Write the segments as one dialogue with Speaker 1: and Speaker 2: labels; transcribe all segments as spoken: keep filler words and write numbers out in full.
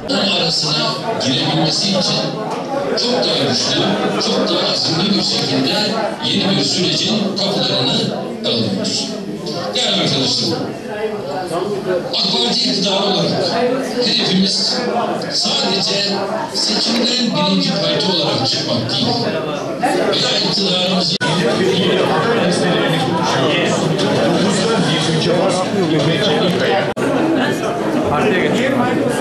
Speaker 1: on arasına girebilmesi için çok daha güçlü, çok daha azimli bir şekilde yeni bir sürecin kapılarını dalıyoruz. Değerli arkadaşlar, AK Parti iktidarı olarak hedefimiz sadece seçimden birinci parti olarak çıkmak değil, veya iktidarımızı
Speaker 2: partiye geçelim.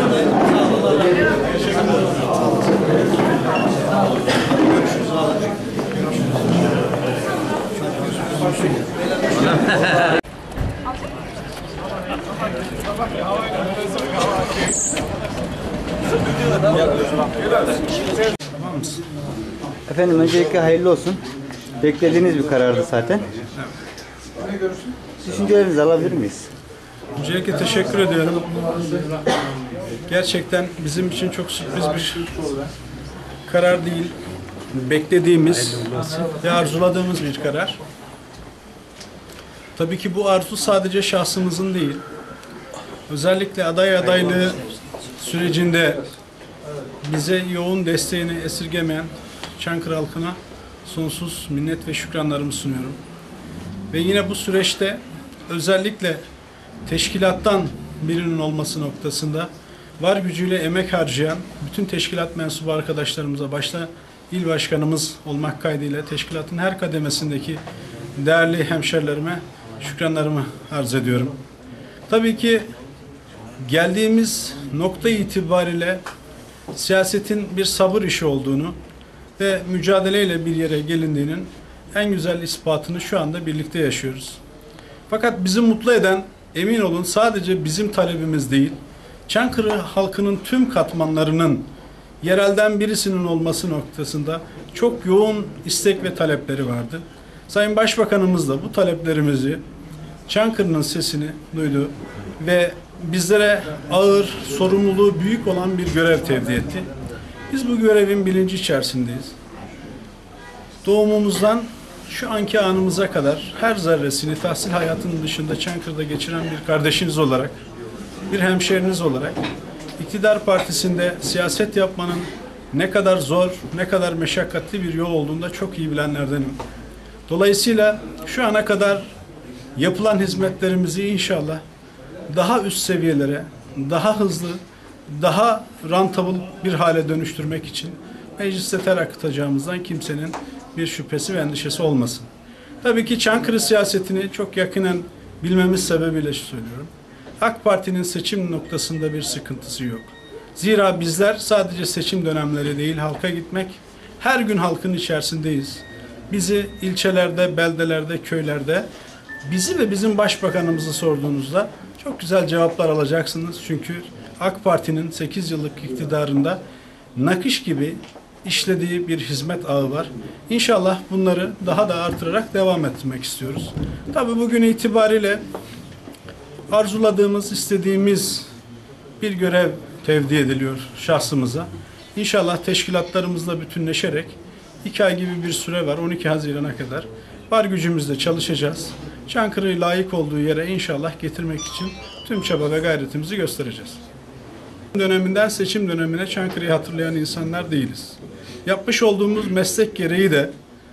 Speaker 3: Efendim öncelikle hayırlı olsun. Beklediğiniz bir karardı zaten. Düşüncelerinizi alabilir miyiz?
Speaker 4: Öncelikle teşekkür ediyorum. Gerçekten bizim için çok sürpriz bir karar değil. Beklediğimiz ve arzuladığımız bir karar. Tabii ki bu arzu sadece şahsımızın değil. Özellikle aday adaylığı sürecinde bize yoğun desteğini esirgemeyen Çankırı halkına sonsuz minnet ve şükranlarımı sunuyorum. Ve yine bu süreçte özellikle teşkilattan birinin olması noktasında var gücüyle emek harcayan bütün teşkilat mensubu arkadaşlarımıza, başta il başkanımız olmak kaydıyla teşkilatın her kademesindeki değerli hemşerilerime şükranlarımı arz ediyorum. Tabii ki geldiğimiz nokta itibariyle siyasetin bir sabır işi olduğunu ve mücadeleyle bir yere gelindiğinin en güzel ispatını şu anda birlikte yaşıyoruz. Fakat bizi mutlu eden, emin olun, sadece bizim talebimiz değil, Çankırı halkının tüm katmanlarının yerelden birisinin olması noktasında çok yoğun istek ve talepleri vardı. Sayın Başbakanımız da bu taleplerimizi, Çankırı'nın sesini duydu ve bizlere ağır, sorumluluğu büyük olan bir görev tevdi etti. Biz bu görevin bilinci içerisindeyiz. Doğumumuzdan şu anki anımıza kadar her zerresini tahsil hayatının dışında Çankırı'da geçiren bir kardeşiniz olarak, bir hemşeriniz olarak, iktidar partisinde siyaset yapmanın ne kadar zor, ne kadar meşakkatli bir yol olduğunu da çok iyi bilenlerdenim. Dolayısıyla şu ana kadar yapılan hizmetlerimizi inşallah daha üst seviyelere, daha hızlı, daha rentable bir hale dönüştürmek için mecliste ter akıtacağımızdan kimsenin bir şüphesi ve endişesi olmasın. Tabii ki Çankırı siyasetini çok yakinen bilmemiz sebebiyle söylüyorum. AK Parti'nin seçim noktasında bir sıkıntısı yok. Zira bizler sadece seçim dönemleri değil, halka gitmek, her gün halkın içerisindeyiz. Bizi ilçelerde, beldelerde, köylerde, bizi ve bizim başbakanımızı sorduğunuzda çok güzel cevaplar alacaksınız. Çünkü AK Parti'nin sekiz yıllık iktidarında nakış gibi işlediği bir hizmet ağı var. İnşallah bunları daha da artırarak devam ettirmek istiyoruz. Tabii bugün itibariyle arzuladığımız, istediğimiz bir görev tevdi ediliyor şahsımıza. İnşallah teşkilatlarımızla bütünleşerek iki ay gibi bir süre var, on iki Haziran'a kadar. Var gücümüzle çalışacağız. Çankırı'yı layık olduğu yere inşallah getirmek için tüm çaba ve gayretimizi göstereceğiz. Döneminden seçim dönemine Çankırı'yı hatırlayan insanlar değiliz. Yapmış olduğumuz meslek gereği de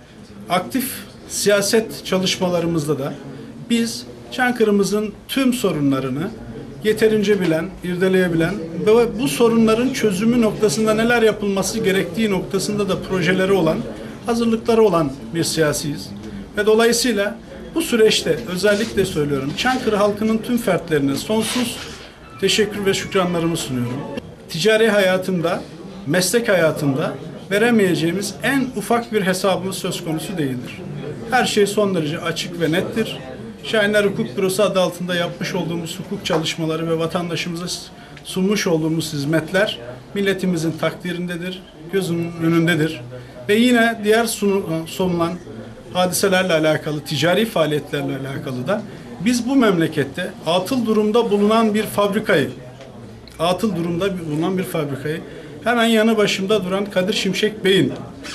Speaker 4: aktif siyaset çalışmalarımızda da biz Çankırı'mızın tüm sorunlarını yeterince bilen, irdeleyebilen ve bu sorunların çözümü noktasında neler yapılması gerektiği noktasında da projeleri olan, hazırlıkları olan bir siyasiyiz. Ve dolayısıyla bu süreçte özellikle söylüyorum, Çankırı halkının tüm fertlerine sonsuz teşekkür ve şükranlarımı sunuyorum. Ticari hayatımda, meslek hayatımda veremeyeceğimiz en ufak bir hesabımız söz konusu değildir. Her şey son derece açık ve nettir. Şahinler Hukuk Bürosu adı altında yapmış olduğumuz hukuk çalışmaları ve vatandaşımıza sunmuş olduğumuz hizmetler milletimizin takdirindedir, gözünün önündedir. Ve yine diğer sunulan hadiselerle alakalı, ticari faaliyetlerle alakalı da biz bu memlekette atıl durumda bulunan bir fabrikayı, atıl durumda bulunan bir fabrikayı hemen yanı başımda duran Kadir Şimşek Bey'in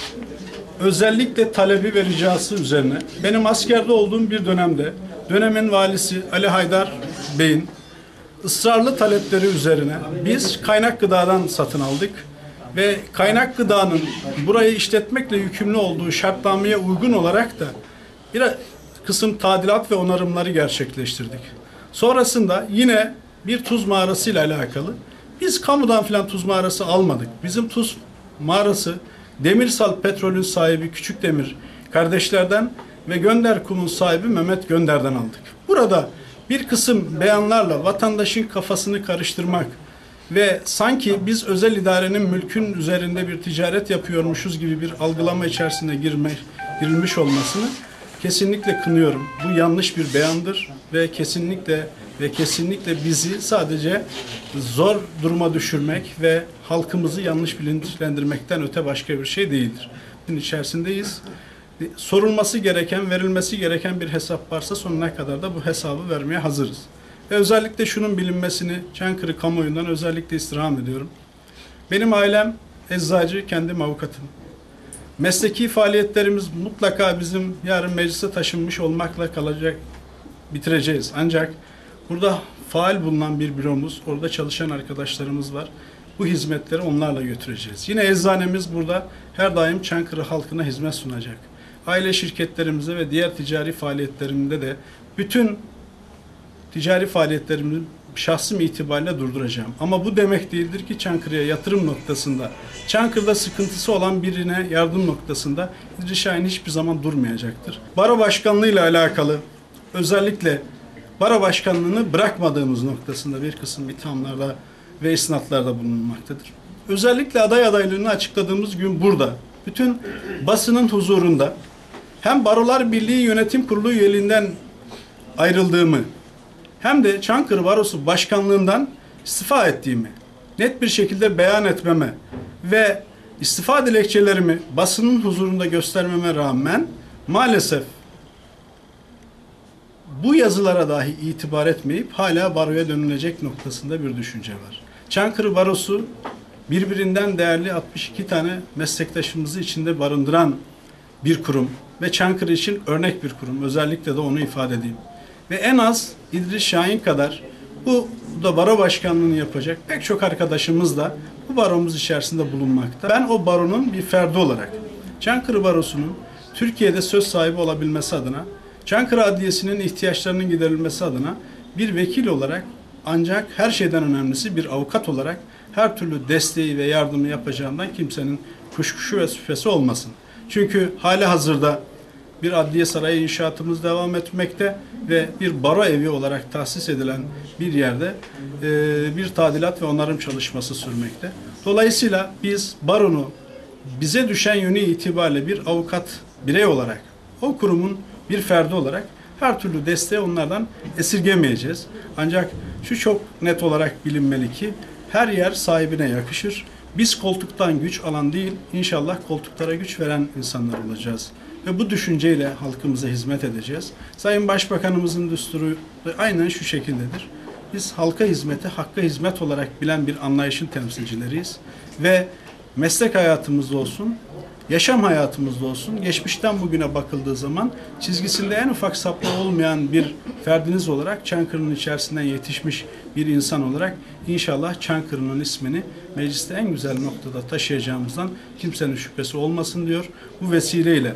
Speaker 4: özellikle talebi ve ricası üzerine benim askerde olduğum bir dönemde dönemin valisi Ali Haydar Bey'in ısrarlı talepleri üzerine biz kaynak gıdadan satın aldık ve kaynak gıdanın burayı işletmekle yükümlü olduğu şartnameye uygun olarak da bir kısım tadilat ve onarımları gerçekleştirdik. Sonrasında yine bir tuz mağarası ile alakalı biz kamudan filan tuz mağarası almadık. Bizim tuz mağarası Demirsal Petrol'ün sahibi Küçük Demir kardeşlerden ve Gönder Kum'un sahibi Mehmet Gönder'den aldık. Burada bir kısım beyanlarla vatandaşın kafasını karıştırmak ve sanki biz özel idarenin mülkün üzerinde bir ticaret yapıyormuşuz gibi bir algılama içerisine girme, girilmiş olmasını kesinlikle kınıyorum. Bu yanlış bir beyandır ve kesinlikle ve kesinlikle bizi sadece zor duruma düşürmek ve halkımızı yanlış bilinçlendirmekten öte başka bir şey değildir. Bunun içerisindeyiz. Sorulması gereken, verilmesi gereken bir hesap varsa sonuna kadar da bu hesabı vermeye hazırız. Ve özellikle şunun bilinmesini Çankırı kamuoyundan özellikle istirham ediyorum. Benim ailem eczacı, kendim avukatım. Mesleki faaliyetlerimiz mutlaka bizim yarın meclise taşınmış olmakla kalacak, bitireceğiz. Ancak burada faal bulunan bir büromuz, orada çalışan arkadaşlarımız var. Bu hizmetleri onlarla götüreceğiz. Yine eczanemiz burada her daim Çankırı halkına hizmet sunacak. Aile şirketlerimize ve diğer ticari faaliyetlerimde de bütün ticari faaliyetlerimi şahsım itibariyle durduracağım. Ama bu demek değildir ki Çankırı'ya yatırım noktasında, Çankırı'da sıkıntısı olan birine yardım noktasında İdris Şahin hiçbir zaman durmayacaktır. Baro başkanlığı ile alakalı özellikle baro başkanlığını bırakmadığımız noktasında bir kısım ithamlarda ve isnatlarda bulunmaktadır. Özellikle aday adaylığını açıkladığımız gün burada, bütün basının huzurunda hem Barolar Birliği Yönetim Kurulu üyeliğinden ayrıldığımı hem de Çankırı Barosu Başkanlığından istifa ettiğimi net bir şekilde beyan etmeme ve istifa dilekçelerimi basının huzurunda göstermeme rağmen maalesef bu yazılara dahi itibar etmeyip hala baroya dönülecek noktasında bir düşünce var. Çankırı Barosu birbirinden değerli altmış iki tane meslektaşımızı içinde barındıran bir kurum ve Çankırı için örnek bir kurum. Özellikle de onu ifade edeyim. Ve en az İdris Şahin kadar bu da baro başkanlığını yapacak pek çok arkadaşımız da bu baromuz içerisinde bulunmakta. Ben o baronun bir ferdi olarak Çankırı Barosu'nun Türkiye'de söz sahibi olabilmesi adına, Çankırı Adliyesi'nin ihtiyaçlarının giderilmesi adına bir vekil olarak ancak her şeyden önemlisi bir avukat olarak her türlü desteği ve yardımı yapacağından kimsenin kuşkusu ve şüphesi olmasın. Çünkü hali hazırda bir adliye sarayı inşaatımız devam etmekte ve bir baro evi olarak tahsis edilen bir yerde e, bir tadilat ve onarım çalışması sürmekte. Dolayısıyla biz baronu bize düşen yönü itibariyle bir avukat birey olarak, o kurumun bir ferdi olarak her türlü desteği onlardan esirgemeyeceğiz. Ancak şu çok net olarak bilinmeli ki her yer sahibine yakışır. Biz koltuktan güç alan değil, inşallah koltuklara güç veren insanlar olacağız. Ve bu düşünceyle halkımıza hizmet edeceğiz. Sayın Başbakanımızın düsturu aynen şu şekildedir. Biz halka hizmeti, hakka hizmet olarak bilen bir anlayışın temsilcileriyiz. Ve meslek hayatımızda olsun, yaşam hayatımızda olsun, geçmişten bugüne bakıldığı zaman çizgisinde en ufak sapma olmayan bir ferdiniz olarak Çankırı'nın içerisinden yetişmiş bir insan olarak inşallah Çankırı'nın ismini mecliste en güzel noktada taşıyacağımızdan kimsenin şüphesi olmasın diyor. Bu vesileyle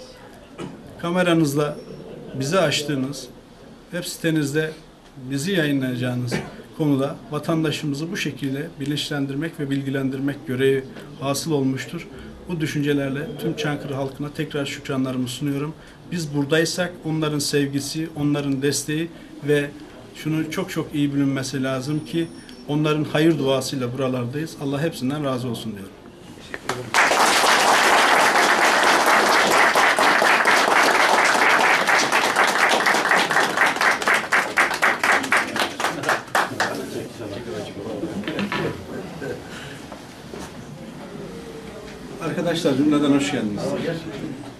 Speaker 4: kameranızla bizi açtığınız, web sitenizde bizi yayınlayacağınız konuda vatandaşımızı bu şekilde bilinçlendirmek ve bilgilendirmek görevi hasıl olmuştur. Bu düşüncelerle tüm Çankırı halkına tekrar şükranlarımı sunuyorum. Biz buradaysak onların sevgisi, onların desteği ve şunu çok çok iyi bilinmesi lazım ki onların hayır duasıyla buralardayız. Allah hepsinden razı olsun diyorum. Arkadaşlar cümleden hoş geldiniz.